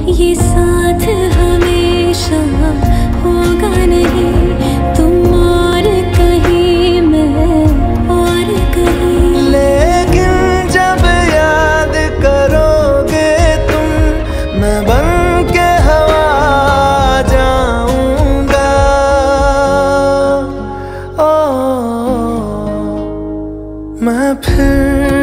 ये साथ हमेशा होगा नहीं, तुम और कहीं मैं और कहीं। लेकिन जब याद करोगे तुम, मैं बन के हवा जाऊंगा। ओ मैं फिर